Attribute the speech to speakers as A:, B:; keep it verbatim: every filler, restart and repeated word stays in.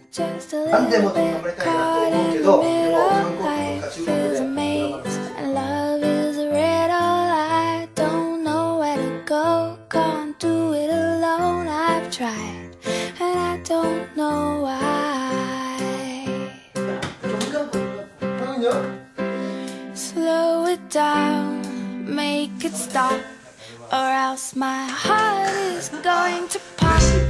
A: just a
B: 何で
A: little
B: も頑張
A: bit
B: りたいなと
A: caught
B: 思うけ
A: in
B: ど、
A: the
B: でも韓
A: middle.
B: 国とか
A: Life
B: 中国で
A: is
B: ドラマ
A: a
B: が
A: maze,
B: 好き。
A: and love is a riddle. I don't know where to go, can't do it alone. I've tried, and I don't know why. Slow it down, make it stop, or else my heart is going to pop.